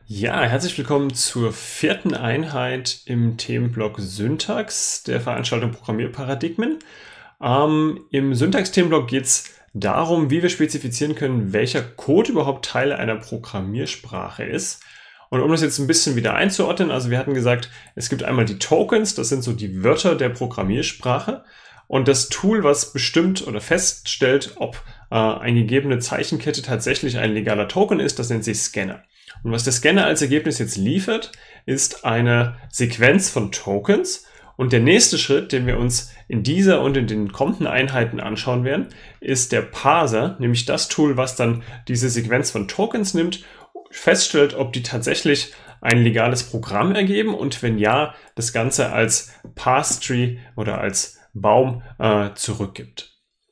Ja, herzlich willkommen zur vierten Einheit im Themenblock Syntax der Veranstaltung Programmierparadigmen. Im Syntax-Themenblock geht es darum, wie wir spezifizieren können, welcher Code überhaupt Teil einer Programmiersprache ist. Und um das jetzt ein bisschen wieder einzuordnen, also wir hatten gesagt, es gibt einmal die Tokens, das sind so die Wörter der Programmiersprache. Und das Tool, was bestimmt oder feststellt, ob eine gegebene Zeichenkette tatsächlich ein legaler Token ist, das nennt sich Scanner. Und was der Scanner als Ergebnis jetzt liefert, ist eine Sequenz von Tokens. Und der nächste Schritt, den wir uns in dieser und in den kommenden Einheiten anschauen werden, ist der Parser, nämlich das Tool, was dann diese Sequenz von Tokens nimmt, feststellt, ob die tatsächlich ein legales Programm ergeben und wenn ja, das Ganze als Parse-Tree oder als Baum zurückgibt.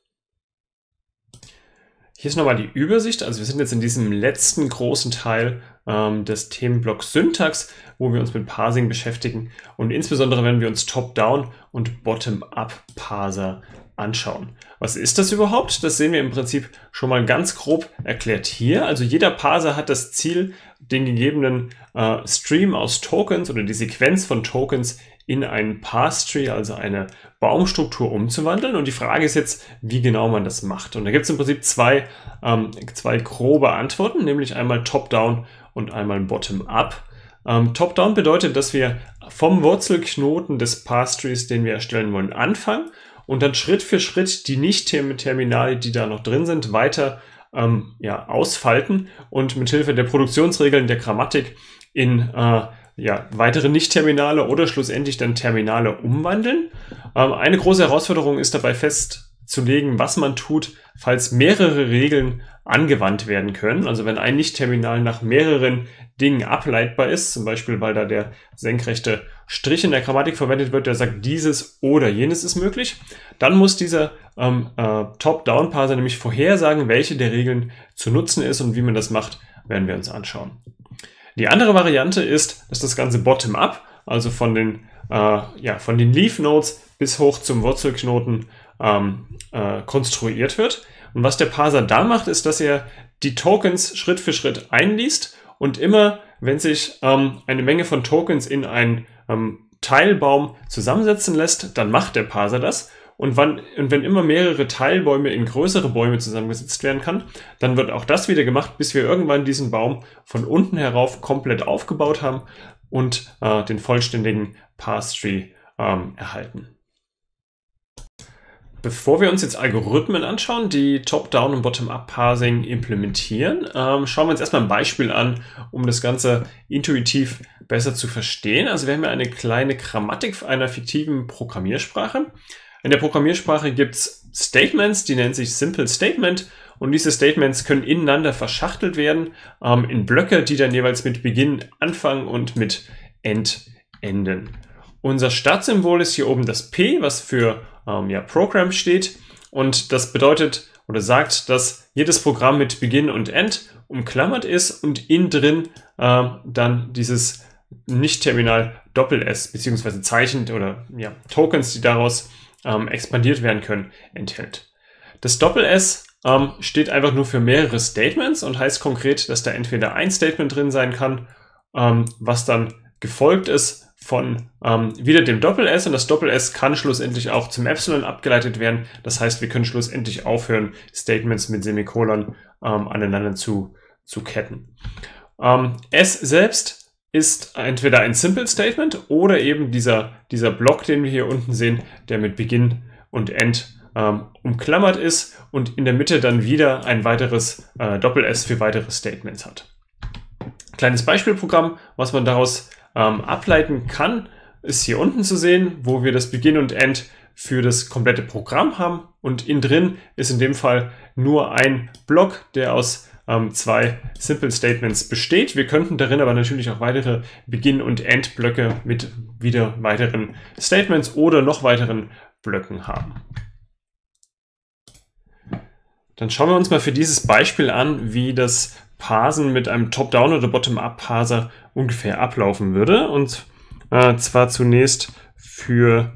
Hier ist nochmal die Übersicht. Also wir sind jetzt in diesem letzten großen Teil des Themenblocks Syntax, wo wir uns mit Parsing beschäftigen. Und insbesondere werden wir uns Top-Down und Bottom-Up-Parser anschauen. Was ist das überhaupt? Das sehen wir im Prinzip schon mal ganz grob erklärt hier. Also jeder Parser hat das Ziel, den gegebenen Stream aus Tokens oder die Sequenz von Tokens in einen Parse-Tree, also eine Baumstruktur, umzuwandeln. Und die Frage ist jetzt, wie genau man das macht. Und da gibt es im Prinzip zwei grobe Antworten, nämlich einmal Top-Down und einmal Bottom-Up. Top-Down bedeutet, dass wir vom Wurzelknoten des Parse-Trees, den wir erstellen wollen, anfangen und dann Schritt für Schritt die Nicht-Terminale, die da noch drin sind, weiter ausfalten und mithilfe der Produktionsregeln der Grammatik in weitere Nicht-Terminale oder schlussendlich dann Terminale umwandeln. Eine große Herausforderung ist dabei festzulegen, was man tut, falls mehrere Regeln angewandt werden können. Also wenn ein Nicht-Terminal nach mehreren Dingen ableitbar ist, zum Beispiel weil da der senkrechte Strich in der Grammatik verwendet wird, der sagt, dieses oder jenes ist möglich, dann muss dieser Top-Down-Parser nämlich vorhersagen, welche der Regeln zu nutzen ist, und wie man das macht, werden wir uns anschauen. Die andere Variante ist, dass das Ganze bottom-up, also von den Leaf-Nodes bis hoch zum Wurzelknoten konstruiert wird. Und was der Parser da macht, ist, dass er die Tokens Schritt für Schritt einliest und immer, wenn sich eine Menge von Tokens in einen Teilbaum zusammensetzen lässt, dann macht der Parser das. Und wenn immer mehrere Teilbäume in größere Bäume zusammengesetzt werden kann, dann wird auch das wieder gemacht, bis wir irgendwann diesen Baum von unten herauf komplett aufgebaut haben und den vollständigen Parse-Tree erhalten. Bevor wir uns jetzt Algorithmen anschauen, die Top-Down und Bottom-Up-Parsing implementieren, schauen wir uns erstmal ein Beispiel an, um das Ganze intuitiv besser zu verstehen. Also wir haben ja eine kleine Grammatik einer fiktiven Programmiersprache. In der Programmiersprache gibt es Statements, die nennen sich Simple Statement, und diese Statements können ineinander verschachtelt werden in Blöcke, die dann jeweils mit Beginn anfangen und mit End enden. Unser Startsymbol ist hier oben das P, was für Program steht, und das bedeutet oder sagt, dass jedes Programm mit Beginn und End umklammert ist und innen drin dann dieses Nicht-Terminal Doppel-S bzw. Zeichen oder Tokens, die daraus expandiert werden können, enthält. Das Doppel-S steht einfach nur für mehrere Statements und heißt konkret, dass da entweder ein Statement drin sein kann, was dann gefolgt ist von wieder dem Doppel-S, und das Doppel-S kann schlussendlich auch zum Epsilon abgeleitet werden. Das heißt, wir können schlussendlich aufhören, Statements mit Semikolon aneinander zu ketten. S selbst ist entweder ein Simple Statement oder eben dieser Block, den wir hier unten sehen, der mit Beginn und End umklammert ist und in der Mitte dann wieder ein weiteres Doppel-S für weitere Statements hat. Kleines Beispielprogramm, was man daraus ableiten kann, ist hier unten zu sehen, wo wir das Beginn und End für das komplette Programm haben, und innen drin ist in dem Fall nur ein Block, der aus zwei Simple Statements besteht. Wir könnten darin aber natürlich auch weitere Beginn- und Endblöcke mit wieder weiteren Statements oder noch weiteren Blöcken haben. Dann schauen wir uns mal für dieses Beispiel an, wie das Parsen mit einem Top-Down- oder Bottom-Up-Parser ungefähr ablaufen würde. Und zwar zunächst für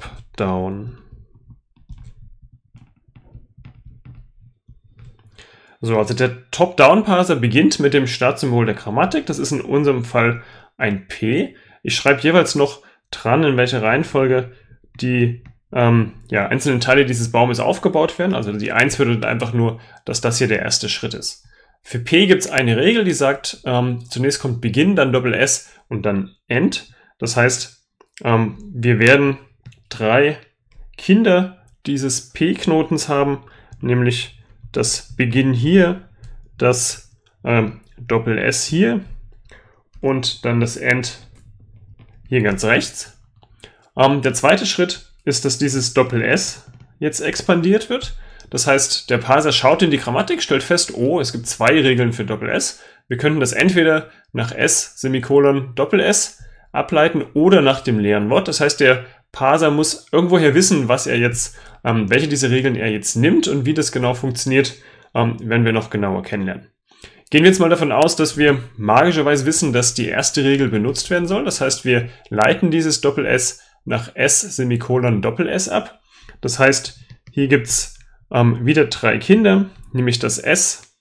Top-Down. So, also der Top-Down-Parser beginnt mit dem Startsymbol der Grammatik. Das ist in unserem Fall ein P. Ich schreibe jeweils noch dran, in welcher Reihenfolge die einzelnen Teile dieses Baumes aufgebaut werden. Also die 1 bedeutet einfach nur, dass das hier der erste Schritt ist. Für P gibt es eine Regel, die sagt, zunächst kommt Beginn, dann Doppel-S und dann End. Das heißt, wir werden 3 Kinder dieses P-Knotens haben, nämlich das Beginn hier, das Doppel-S hier und dann das End hier ganz rechts. Der zweite Schritt ist, dass dieses Doppel-S jetzt expandiert wird. Das heißt, der Parser schaut in die Grammatik, stellt fest, oh, es gibt 2 Regeln für Doppel-S. Wir könnten das entweder nach S, Semikolon, Doppel-S ableiten oder nach dem leeren Wort. Das heißt, der Parser muss irgendwoher wissen, was er jetzt, welche dieser Regeln er jetzt nimmt und wie das genau funktioniert, werden wir noch genauer kennenlernen. Gehen wir jetzt mal davon aus, dass wir magischerweise wissen, dass die erste Regel benutzt werden soll. Das heißt, wir leiten dieses Doppel-S nach S, Semikolon, Doppel-S ab. Das heißt, hier gibt es wieder 3 Kinder, nämlich das S,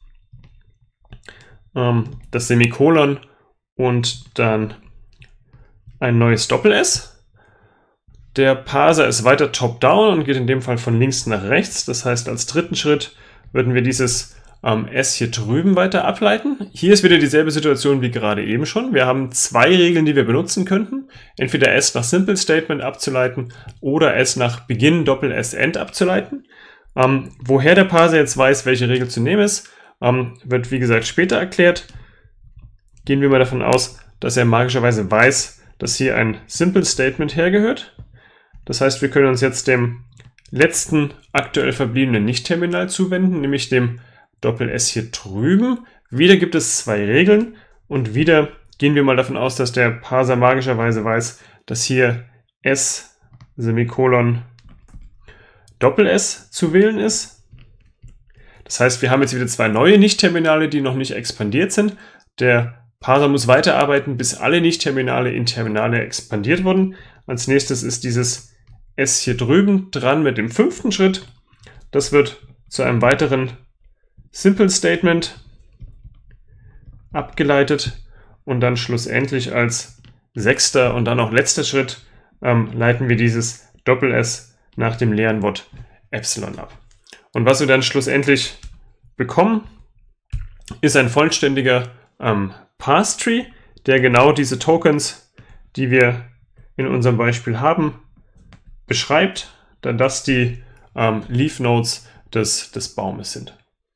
das Semikolon und dann ein neues Doppel-S. Der Parser ist weiter top-down und geht in dem Fall von links nach rechts. Das heißt, als dritten Schritt würden wir dieses S hier drüben weiter ableiten. Hier ist wieder dieselbe Situation wie gerade eben schon. Wir haben 2 Regeln, die wir benutzen könnten. Entweder S nach Simple Statement abzuleiten oder S nach Beginn Doppel-S End abzuleiten. Woher der Parser jetzt weiß, welche Regel zu nehmen ist, wird wie gesagt später erklärt. Gehen wir mal davon aus, dass er magischerweise weiß, dass hier ein Simple Statement hergehört. Das heißt, wir können uns jetzt dem letzten aktuell verbliebenen Nicht-Terminal zuwenden, nämlich dem Doppel-S hier drüben. Wieder gibt es 2 Regeln und wieder gehen wir mal davon aus, dass der Parser magischerweise weiß, dass hier S, Semikolon, Doppel-S zu wählen ist. Das heißt, wir haben jetzt wieder 2 neue Nicht-Terminale, die noch nicht expandiert sind. Der Parser muss weiterarbeiten, bis alle Nicht-Terminale in Terminale expandiert wurden. Als nächstes ist dieses S hier drüben dran mit dem 5. Schritt. Das wird zu einem weiteren Simple Statement abgeleitet und dann schlussendlich als 6. und dann auch letzter Schritt leiten wir dieses Doppel-S nach dem leeren Wort Epsilon ab. Und was wir dann schlussendlich bekommen, ist ein vollständiger Parse-Tree, der genau diese Tokens, die wir in unserem Beispiel haben, beschreibt, da das die Leaf Nodes des Baumes sind.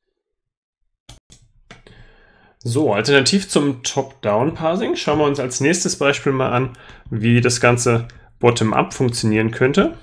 So, alternativ zum Top-Down-Parsing schauen wir uns als nächstes Beispiel mal an, wie das Ganze bottom-up funktionieren könnte.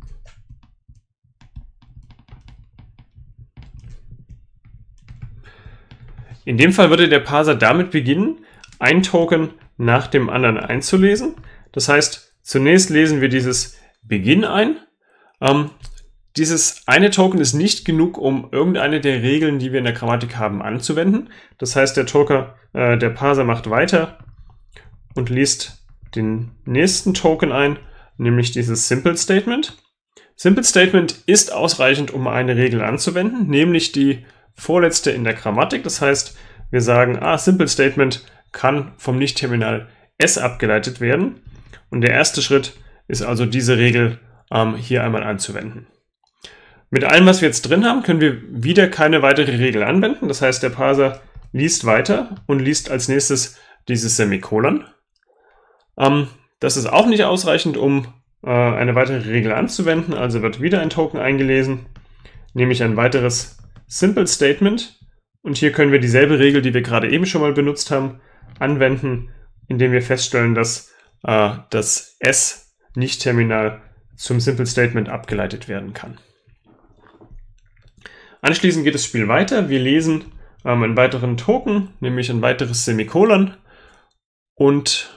In dem Fall würde der Parser damit beginnen, ein Token nach dem anderen einzulesen. Das heißt, zunächst lesen wir dieses Beginn ein. Dieses eine Token ist nicht genug, um irgendeine der Regeln, die wir in der Grammatik haben, anzuwenden. Das heißt, der Parser macht weiter und liest den nächsten Token ein, nämlich dieses Simple Statement. Simple Statement ist ausreichend, um eine Regel anzuwenden, nämlich die vorletzte in der Grammatik. Das heißt, wir sagen, Simple Statement kann vom Nicht-Terminal S abgeleitet werden. Und der erste Schritt ist also, diese Regel hier einmal anzuwenden. Mit allem, was wir jetzt drin haben, können wir wieder keine weitere Regel anwenden. Das heißt, der Parser liest weiter und liest als nächstes dieses Semikolon. Das ist auch nicht ausreichend, um eine weitere Regel anzuwenden. Also wird wieder ein Token eingelesen, nämlich ein weiteres Simple Statement. Und hier können wir dieselbe Regel, die wir gerade eben schon mal benutzt haben, anwenden, indem wir feststellen, dass das S-Nicht-Terminal zum Simple Statement abgeleitet werden kann. Anschließend geht das Spiel weiter. Wir lesen einen weiteren Token, nämlich ein weiteres Semikolon und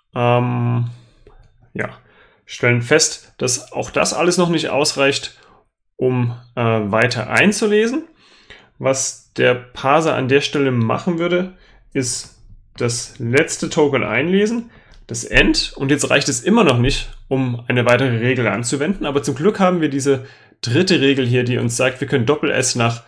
stellen fest, dass auch das alles noch nicht ausreicht, um weiter einzulesen. Was der Parser an der Stelle machen würde, ist das letzte Token einlesen, das End, und jetzt reicht es immer noch nicht, um eine weitere Regel anzuwenden, aber zum Glück haben wir diese dritte Regel hier, die uns sagt, wir können Doppel-S nach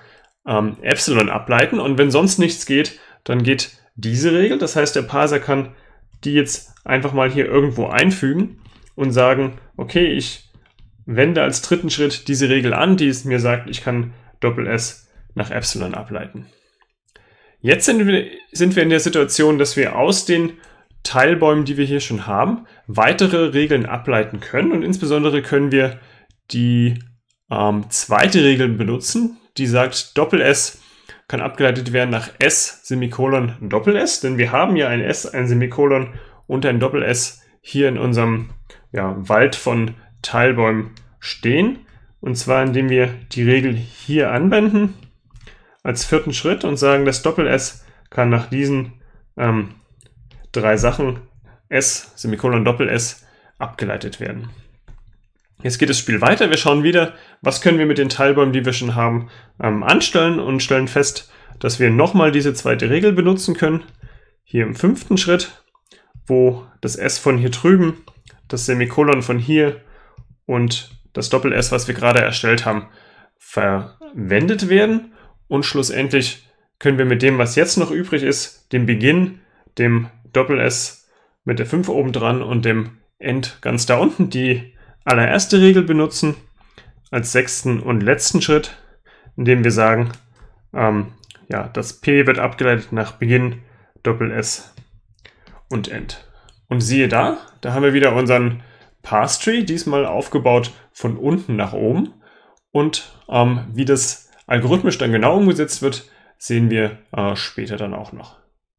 Epsilon ableiten. Und wenn sonst nichts geht, dann geht diese Regel. Das heißt, der Parser kann die jetzt einfach mal hier irgendwo einfügen und sagen, okay, ich wende als dritten Schritt diese Regel an, die es mir sagt, ich kann Doppel-S nach Epsilon ableiten. Jetzt sind wir in der Situation, dass wir aus den Teilbäumen, die wir hier schon haben, weitere Regeln ableiten können. Und insbesondere können wir die zweite Regel benutzen, die sagt, Doppel-S kann abgeleitet werden nach S, Semikolon, Doppel-S. Denn wir haben ja ein S, ein Semikolon und ein Doppel-S hier in unserem Wald von Teilbäumen stehen. Und zwar, indem wir die Regel hier anwenden als vierten Schritt und sagen, das Doppel-S kann nach diesen drei Sachen S, Semikolon, Doppel-S abgeleitet werden. Jetzt geht das Spiel weiter. Wir schauen wieder, was können wir mit den Teilbäumen, die wir schon haben, anstellen und stellen fest, dass wir nochmal diese zweite Regel benutzen können. Hier im fünften Schritt, wo das S von hier drüben, das Semikolon von hier und das Doppel-S, was wir gerade erstellt haben, verwendet werden. Und schlussendlich können wir mit dem, was jetzt noch übrig ist, dem Beginn, dem Doppel-S mit der 5 oben dran und dem End ganz da unten, die allererste Regel benutzen als sechsten und letzten Schritt, indem wir sagen, das P wird abgeleitet nach Beginn, Doppel-S und End. Und siehe da haben wir wieder unseren Parse-Tree, diesmal aufgebaut von unten nach oben. Und wie das algorithmisch dann genau umgesetzt wird, sehen wir später dann auch noch.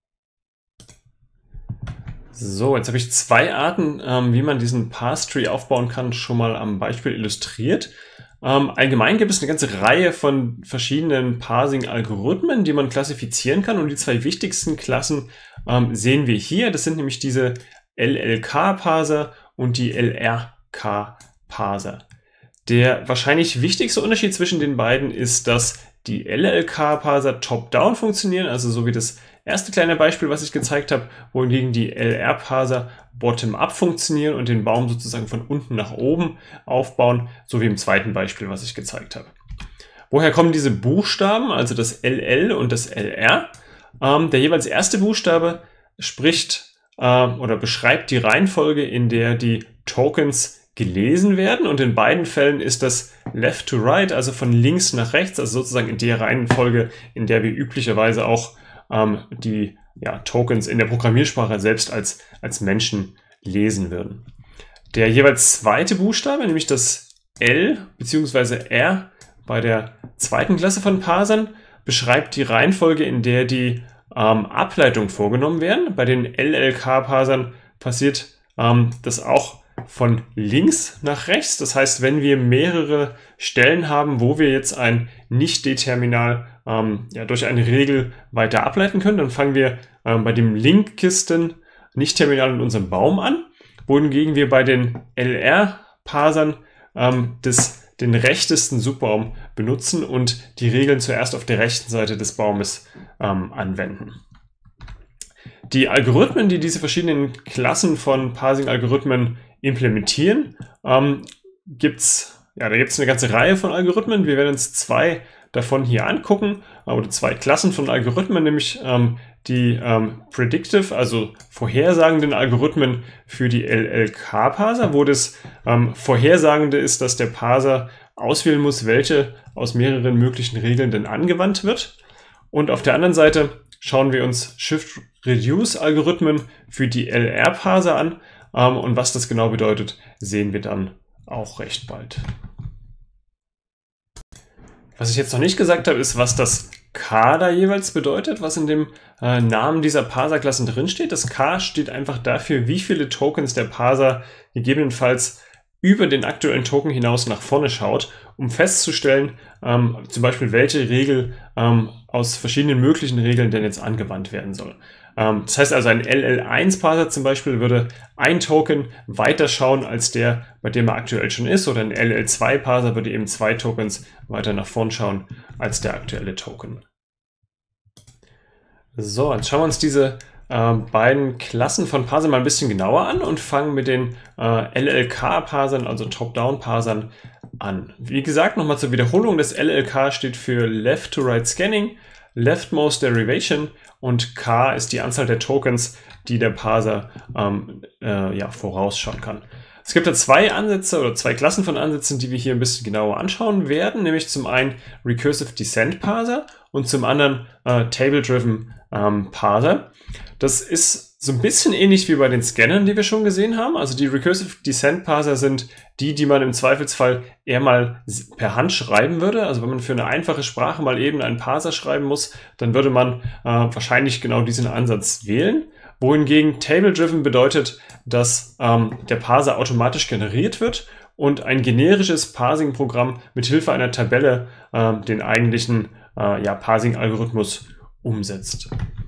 So, jetzt habe ich zwei Arten, wie man diesen Parse-Tree aufbauen kann, schon mal am Beispiel illustriert. Allgemein gibt es eine ganze Reihe von verschiedenen Parsing-Algorithmen, die man klassifizieren kann. Und die zwei wichtigsten Klassen sehen wir hier. Das sind nämlich diese LLK-Parser und die LRK-Parser. Der wahrscheinlich wichtigste Unterschied zwischen den beiden ist, dass die LLK-Parser top-down funktionieren, also so wie das erste kleine Beispiel, was ich gezeigt habe, wohingegen die LR-Parser bottom-up funktionieren und den Baum sozusagen von unten nach oben aufbauen, so wie im zweiten Beispiel, was ich gezeigt habe. Woher kommen diese Buchstaben, also das LL und das LR? Der jeweils erste Buchstabe spricht oder beschreibt die Reihenfolge, in der die Tokens gelesen werden, und in beiden Fällen ist das left to right, also von links nach rechts, also sozusagen in der Reihenfolge, in der wir üblicherweise auch die Tokens in der Programmiersprache selbst als Menschen lesen würden. Der jeweils zweite Buchstabe, nämlich das L bzw. R bei der zweiten Klasse von Parsern, beschreibt die Reihenfolge, in der die Ableitungen vorgenommen werden. Bei den LLK-Parsern passiert das auch von links nach rechts. Das heißt, wenn wir mehrere Stellen haben, wo wir jetzt ein Nicht-Determinal durch eine Regel weiter ableiten können, dann fangen wir bei dem linkesten Nicht-Terminal in unserem Baum an, wohingegen wir bei den LR-Parsern den rechtesten Subbaum benutzen und die Regeln zuerst auf der rechten Seite des Baumes anwenden. Die Algorithmen, die diese verschiedenen Klassen von Parsing-Algorithmen implementieren, gibt es eine ganze Reihe von Algorithmen. Wir werden uns zwei davon hier angucken, oder zwei Klassen von Algorithmen, nämlich die Predictive, also vorhersagenden Algorithmen für die LLK-Parser, wo das Vorhersagende ist, dass der Parser auswählen muss, welche aus mehreren möglichen Regeln denn angewandt wird. Und auf der anderen Seite schauen wir uns Shift-Reduce-Algorithmen für die LR-Parser an, und was das genau bedeutet, sehen wir dann auch recht bald. Was ich jetzt noch nicht gesagt habe, ist, was das K da jeweils bedeutet, was in dem Namen dieser Parser-Klassen drinsteht. Das K steht einfach dafür, wie viele Tokens der Parser gegebenenfalls über den aktuellen Token hinaus nach vorne schaut, um festzustellen, zum Beispiel, welche Regel aus verschiedenen möglichen Regeln denn jetzt angewandt werden soll. Das heißt also, ein LL1-Parser zum Beispiel würde ein Token weiter schauen als der, bei dem er aktuell schon ist, oder ein LL2-Parser würde eben 2 Tokens weiter nach vorn schauen als der aktuelle Token. So, jetzt schauen wir uns diese beiden Klassen von Parsern mal ein bisschen genauer an und fangen mit den LLK-Parsern, also Top-Down-Parsern, an. Wie gesagt, nochmal zur Wiederholung, das LLK steht für Left-to-Right Scanning, Leftmost Derivation und K ist die Anzahl der Tokens, die der Parser vorausschauen kann. Es gibt da zwei Ansätze oder zwei Klassen von Ansätzen, die wir hier ein bisschen genauer anschauen werden, nämlich zum einen Recursive Descent Parser und zum anderen Table-Driven Parser. Das ist so ein bisschen ähnlich wie bei den Scannern, die wir schon gesehen haben. Also die Recursive Descent Parser sind die man im Zweifelsfall eher mal per Hand schreiben würde. Also wenn man für eine einfache Sprache mal eben einen Parser schreiben muss, dann würde man wahrscheinlich genau diesen Ansatz wählen. Wohingegen Table-Driven bedeutet, dass der Parser automatisch generiert wird und ein generisches Parsing-Programm mit Hilfe einer Tabelle den eigentlichen Parsing-Algorithmus umsetzt.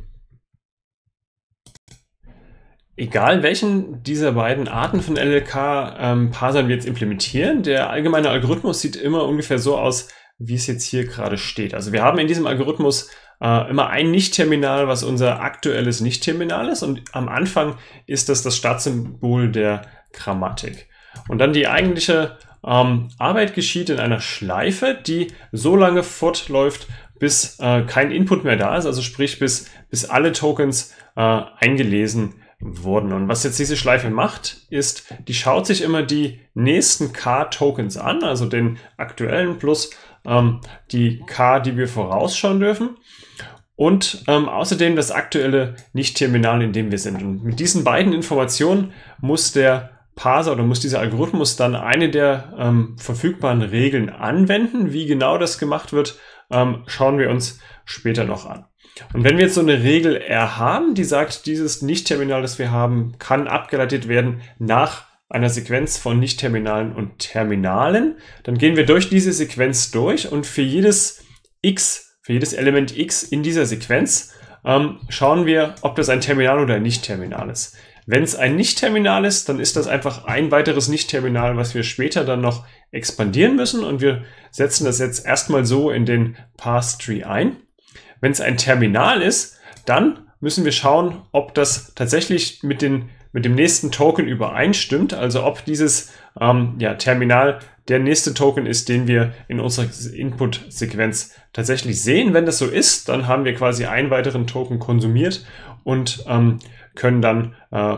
Egal welchen dieser beiden Arten von LLK-Parsern wir jetzt implementieren, der allgemeine Algorithmus sieht immer ungefähr so aus, wie es jetzt hier gerade steht. Also wir haben in diesem Algorithmus immer ein Nicht-Terminal, was unser aktuelles Nicht-Terminal ist, und am Anfang ist das Startsymbol der Grammatik. Und dann die eigentliche Arbeit geschieht in einer Schleife, die so lange fortläuft, bis kein Input mehr da ist, also sprich bis alle Tokens eingelesen wurden. Und was jetzt diese Schleife macht, ist, die schaut sich immer die nächsten K-Tokens an, also den aktuellen plus die K, die wir vorausschauen dürfen, und außerdem das aktuelle Nicht-Terminal, in dem wir sind. Und mit diesen beiden Informationen muss der Parser oder muss dieser Algorithmus dann eine der verfügbaren Regeln anwenden. Wie genau das gemacht wird, schauen wir uns später noch an. Und wenn wir jetzt so eine Regel R haben, die sagt, dieses Nicht-Terminal, das wir haben, kann abgeleitet werden nach einer Sequenz von Nicht-Terminalen und Terminalen, dann gehen wir durch diese Sequenz durch und für jedes Element X in dieser Sequenz schauen wir, ob das ein Terminal oder ein Nicht-Terminal ist. Wenn es ein Nicht-Terminal ist, dann ist das einfach ein weiteres Nicht-Terminal, was wir später dann noch expandieren müssen, und wir setzen das jetzt erstmal so in den Parse-Tree ein. Wenn es ein Terminal ist, dann müssen wir schauen, ob das tatsächlich mit dem nächsten Token übereinstimmt, also ob dieses Terminal der nächste Token ist, den wir in unserer Input-Sequenz tatsächlich sehen. Wenn das so ist, dann haben wir quasi einen weiteren Token konsumiert und können dann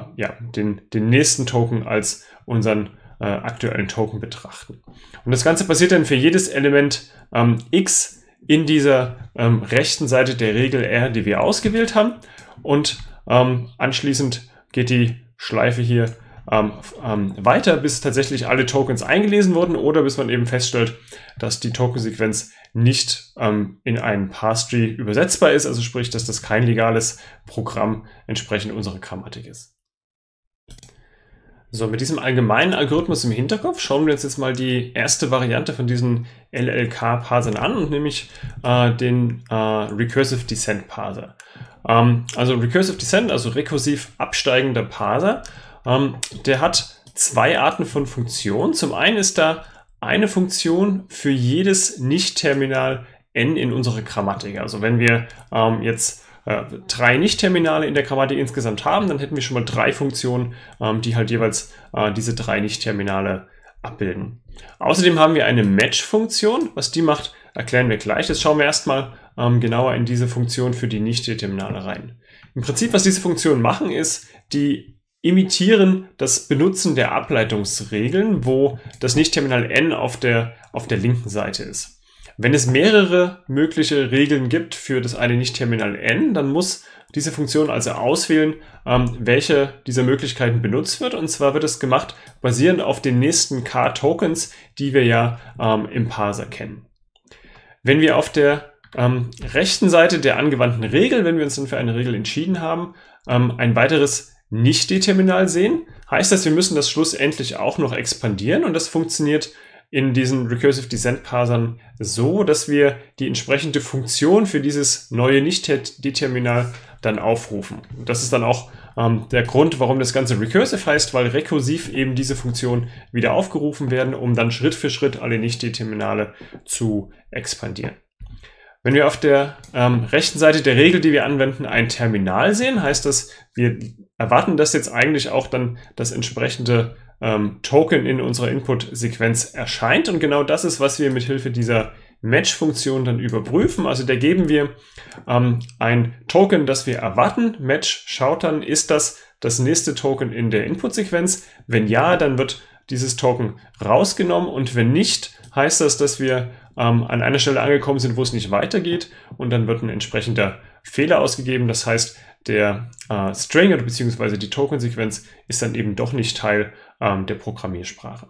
den nächsten Token als unseren aktuellen Token betrachten. Und das Ganze passiert dann für jedes Element X in dieser rechten Seite der Regel R, die wir ausgewählt haben, und anschließend geht die Schleife hier weiter, bis tatsächlich alle Tokens eingelesen wurden oder bis man eben feststellt, dass die Tokensequenz nicht in einen Parse-Tree übersetzbar ist, also sprich, dass das kein legales Programm entsprechend unserer Grammatik ist. So, mit diesem allgemeinen Algorithmus im Hinterkopf schauen wir uns jetzt mal die erste Variante von diesen LLK-Parsern an, und nämlich den Recursive Descent Parser. Also Recursive Descent, also rekursiv absteigender Parser, der hat zwei Arten von Funktionen. Zum einen ist da eine Funktion für jedes Nicht-Terminal n in unserer Grammatik. Also wenn wir jetzt drei Nicht-Terminale in der Grammatik insgesamt haben, dann hätten wir schon mal drei Funktionen, die halt jeweils diese drei Nicht-Terminale abbilden. Außerdem haben wir eine Match-Funktion. Was die macht, erklären wir gleich. Jetzt schauen wir erstmal genauer in diese Funktion für die Nicht-Terminale rein. Im Prinzip, was diese Funktionen machen, ist, die imitieren das Benutzen der Ableitungsregeln, wo das Nicht-Terminal n auf der linken Seite ist. Wenn es mehrere mögliche Regeln gibt für das eine Nicht-Terminal n, dann muss diese Funktion also auswählen, welche dieser Möglichkeiten benutzt wird. Und zwar wird es gemacht basierend auf den nächsten K-Tokens, die wir ja im Parser kennen. Wenn wir auf der rechten Seite der angewandten Regel, wenn wir uns dann für eine Regel entschieden haben, ein weiteres Nicht-Determinal sehen, heißt das, wir müssen das schlussendlich auch noch expandieren, und das funktioniert in diesen Recursive Descent Parsern so, dass wir die entsprechende Funktion für dieses neue Nicht-Determinal dann aufrufen. Und das ist dann auch der Grund, warum das Ganze Recursive heißt, weil rekursiv eben diese Funktionen wieder aufgerufen werden, um dann Schritt für Schritt alle Nicht-Determinale zu expandieren. Wenn wir auf der rechten Seite der Regel, die wir anwenden, ein Terminal sehen, heißt das, wir erwarten, dass jetzt eigentlich auch dann das entsprechende Token in unserer Input-Sequenz erscheint. Und genau das ist, was wir mit Hilfe dieser Match-Funktion dann überprüfen. Also da geben wir ein Token, das wir erwarten. Match schaut dann, ist das nächste Token in der Input-Sequenz? Wenn ja, dann wird dieses Token rausgenommen, und wenn nicht, heißt das, dass wir an einer Stelle angekommen sind, wo es nicht weitergeht, und dann wird ein entsprechender Fehler ausgegeben. Das heißt, der String oder beziehungsweise die Token-Sequenz ist dann eben doch nicht Teil der Programmiersprache.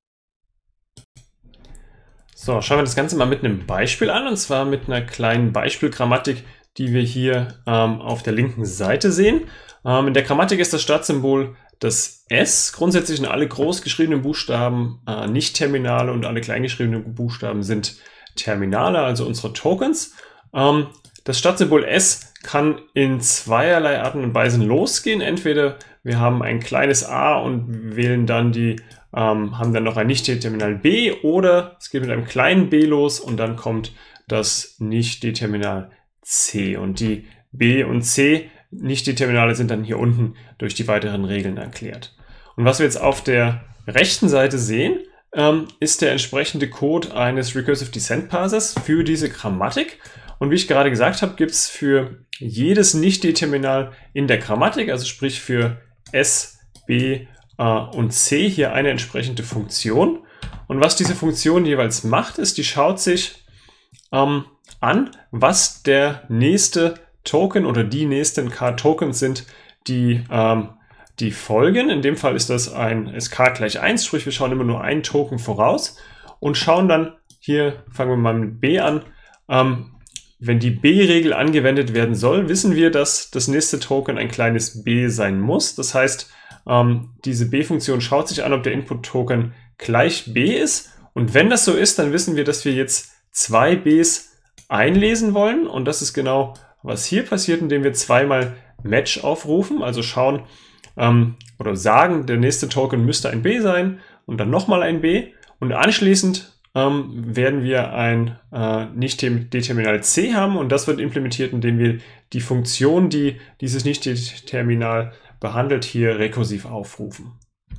So, schauen wir das Ganze mal mit einem Beispiel an, und zwar mit einer kleinen Beispielgrammatik, die wir hier auf der linken Seite sehen. In der Grammatik ist das Startsymbol das S. Grundsätzlich sind alle groß geschriebenen Buchstaben Nicht-Terminale und alle klein geschriebenen Buchstaben sind Terminale, also unsere Tokens. Das Startsymbol S kann in zweierlei Arten und Weisen losgehen. Entweder wir haben ein kleines a und wählen dann haben dann noch ein Nicht-Determinal b, oder es geht mit einem kleinen b los und dann kommt das Nicht-Determinal c. Und die b und c Nicht-Determinale sind dann hier unten durch die weiteren Regeln erklärt. Und was wir jetzt auf der rechten Seite sehen, ist der entsprechende Code eines Recursive Descent Parsers für diese Grammatik. Und wie ich gerade gesagt habe, gibt es für jedes Nicht-Determinal in der Grammatik, also sprich für S, B und C, hier eine entsprechende Funktion. Und was diese Funktion jeweils macht, ist, die schaut sich an, was der nächste Token oder die nächsten K-Tokens sind, die folgen. In dem Fall ist das ein SK gleich 1, sprich wir schauen immer nur einen Token voraus und schauen dann, hier fangen wir mal mit B an, wenn die B-Regel angewendet werden soll, wissen wir, dass das nächste Token ein kleines b sein muss. Das heißt, diese B-Funktion schaut sich an, ob der Input-Token gleich b ist. Und wenn das so ist, dann wissen wir, dass wir jetzt zwei b's einlesen wollen. Und das ist genau, was hier passiert, indem wir zweimal Match aufrufen. Also schauen oder sagen, der nächste Token müsste ein b sein und dann nochmal ein b. Und anschließend werden wir ein Nicht-Determinal c haben, und das wird implementiert, indem wir die Funktion, die dieses Nicht-Determinal behandelt, hier rekursiv aufrufen.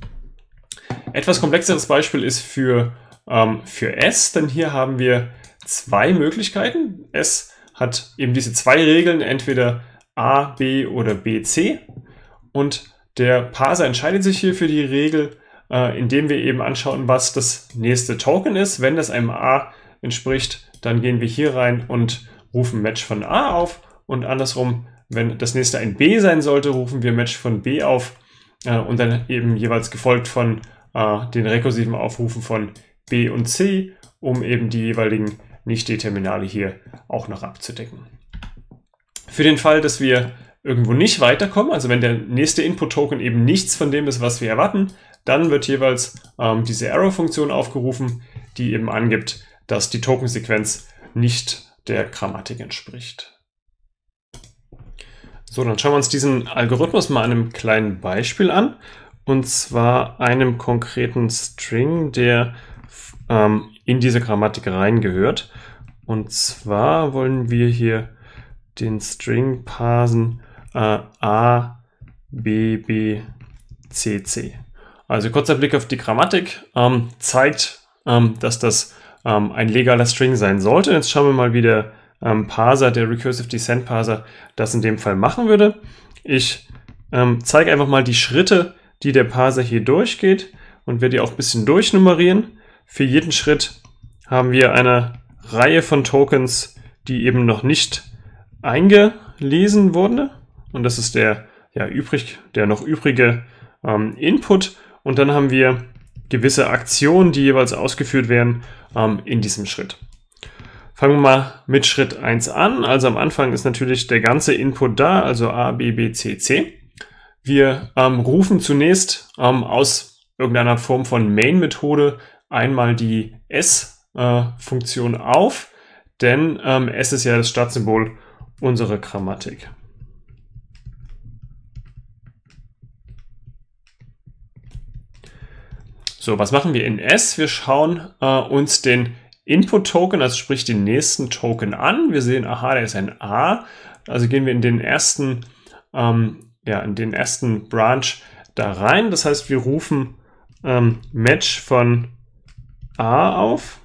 Etwas komplexeres Beispiel ist für S, denn hier haben wir zwei Möglichkeiten. S hat eben diese zwei Regeln, entweder A, B oder B, C, und der Parser entscheidet sich hier für die Regel, indem wir eben anschauen, was das nächste Token ist. Wenn das einem A entspricht, dann gehen wir hier rein und rufen Match von A auf, und andersrum, wenn das nächste ein B sein sollte, rufen wir Match von B auf und dann eben jeweils gefolgt von den rekursiven Aufrufen von B und C, um eben die jeweiligen Nicht-Determinale hier auch noch abzudecken. Für den Fall, dass wir irgendwo nicht weiterkommen, also wenn der nächste Input-Token eben nichts von dem ist, was wir erwarten, dann wird jeweils diese Arrow-Funktion aufgerufen, die eben angibt, dass die Tokensequenz nicht der Grammatik entspricht. So, dann schauen wir uns diesen Algorithmus mal an einem kleinen Beispiel an, und zwar einem konkreten String, der in diese Grammatik reingehört. Und zwar wollen wir hier den String parsen A, B, B, C, C. Also kurzer Blick auf die Grammatik zeigt, dass das ein legaler String sein sollte. Jetzt schauen wir mal, wie der Parser, der Recursive Descent Parser, das in dem Fall machen würde. Ich zeige einfach mal die Schritte, die der Parser hier durchgeht, und werde die auch ein bisschen durchnummerieren. Für jeden Schritt haben wir eine Reihe von Tokens, die eben noch nicht eingelesen wurde. Und das ist der noch übrige Input. Und dann haben wir gewisse Aktionen, die jeweils ausgeführt werden in diesem Schritt. Fangen wir mal mit Schritt 1 an. Also am Anfang ist natürlich der ganze Input da, also A, B, B, C, C. Wir rufen zunächst aus irgendeiner Form von Main-Methode einmal die S-Funktion auf, denn S ist ja das Startsymbol unserer Grammatik. So, was machen wir in S? Wir schauen uns den Input-Token, also sprich den nächsten Token an. Wir sehen, aha, der ist ein A. Also gehen wir in den ersten, in den ersten Branch da rein. Das heißt, wir rufen Match von A auf.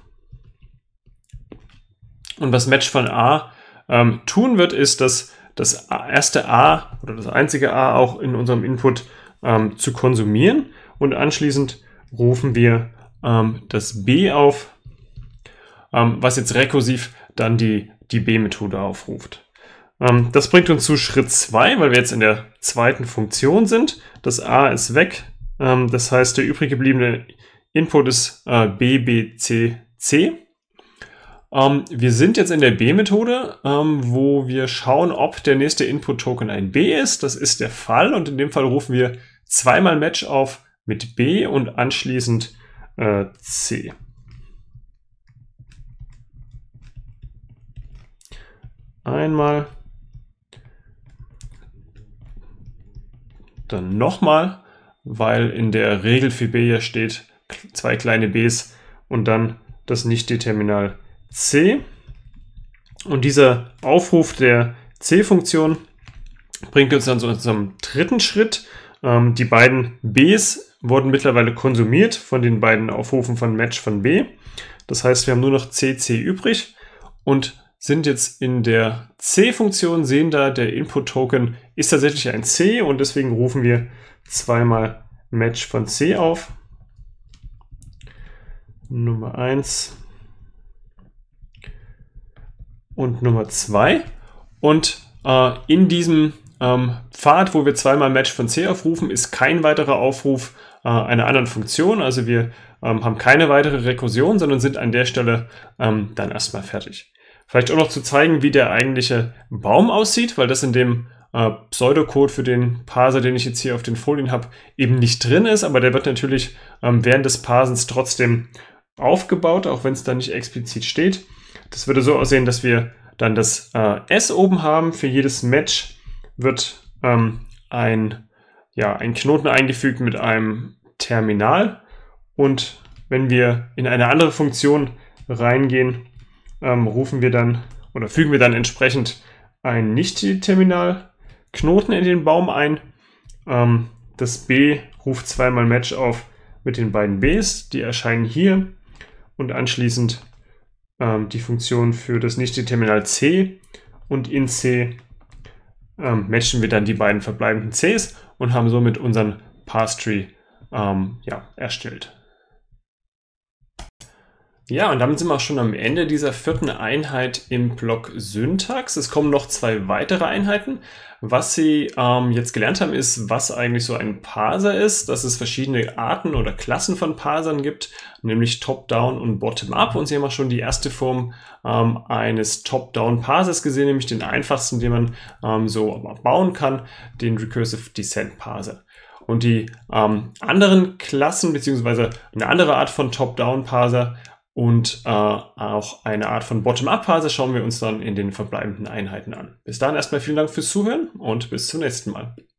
Und was Match von A tun wird, ist, dass das erste A oder das einzige A auch in unserem Input zu konsumieren. Und anschließend rufen wir das B auf, was jetzt rekursiv dann die B-Methode aufruft. Das bringt uns zu Schritt 2, weil wir jetzt in der zweiten Funktion sind. Das A ist weg. Das heißt, der übrig gebliebene Input ist B, B, C, C. Wir sind jetzt in der B-Methode, wo wir schauen, ob der nächste Input-Token ein B ist. Das ist der Fall und in dem Fall rufen wir zweimal Match auf mit B und anschließend C. Einmal, dann nochmal, weil in der Regel für B ja steht zwei kleine Bs und dann das Nicht-Determinal C. Und dieser Aufruf der C-Funktion bringt uns dann zu unserem dritten Schritt. Die beiden Bs wurden mittlerweile konsumiert von den beiden Aufrufen von Match von B. Das heißt, wir haben nur noch CC übrig und sind jetzt in der C-Funktion, sehen da, der Input-Token ist tatsächlich ein C und deswegen rufen wir zweimal Match von C auf. Nummer 1 und Nummer 2. Und in diesem Pfad, wo wir zweimal Match von C aufrufen, ist kein weiterer Aufruf einer anderen Funktion. Also wir haben keine weitere Rekursion, sondern sind an der Stelle dann erstmal fertig. Vielleicht auch noch zu zeigen, wie der eigentliche Baum aussieht, weil das in dem Pseudocode für den Parser, den ich jetzt hier auf den Folien habe, eben nicht drin ist, aber der wird natürlich während des Parsens trotzdem aufgebaut, auch wenn es da nicht explizit steht. Das würde so aussehen, dass wir dann das S oben haben. Für jedes Match wird ein Knoten eingefügt mit einem Terminal und wenn wir in eine andere Funktion reingehen, rufen wir dann oder fügen wir dann entsprechend ein Nicht-Terminal-Knoten in den Baum ein. Das B ruft zweimal Match auf mit den beiden Bs, die erscheinen hier und anschließend die Funktion für das Nicht-Terminal C und in C matchen wir dann die beiden verbleibenden Cs und haben somit unseren Parse-Tree erstellt. Ja, und damit sind wir auch schon am Ende dieser vierten Einheit im Block Syntax. Es kommen noch zwei weitere Einheiten. Was Sie jetzt gelernt haben, ist, was eigentlich so ein Parser ist, dass es verschiedene Arten oder Klassen von Parsern gibt, nämlich Top-Down und Bottom-Up. Und Sie haben auch schon die erste Form eines Top-Down-Parsers gesehen, nämlich den einfachsten, den man so bauen kann, den Recursive Descent Parser. Und die anderen Klassen beziehungsweise eine andere Art von Top-Down-Parser und auch eine Art von Bottom-Up-Parser schauen wir uns dann in den verbleibenden Einheiten an. Bis dahin erstmal vielen Dank fürs Zuhören und bis zum nächsten Mal.